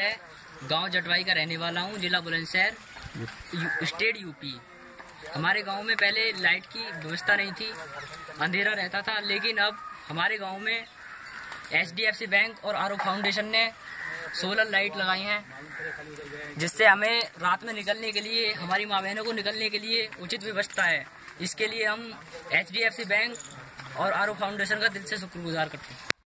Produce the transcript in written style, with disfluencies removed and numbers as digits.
है, गांव जटवाई का रहने वाला हूं, जिला बुलंदशहर, स्टेट यूपी। हमारे गांव में पहले लाइट की व्यवस्था नहीं थी, अंधेरा रहता था, लेकिन अब हमारे गांव में HDFC बैंक और आरओ फाउंडेशन ने सोलर लाइट लगाई हैं, जिससे हमें रात में निकलने के लिए, हमारी माँ बहनों को निकलने के लिए उचित व्यवस्था है। इसके लिए हम HDFC बैंक और आरओ फाउंडेशन का दिल से शुक्रगुजार करते हैं।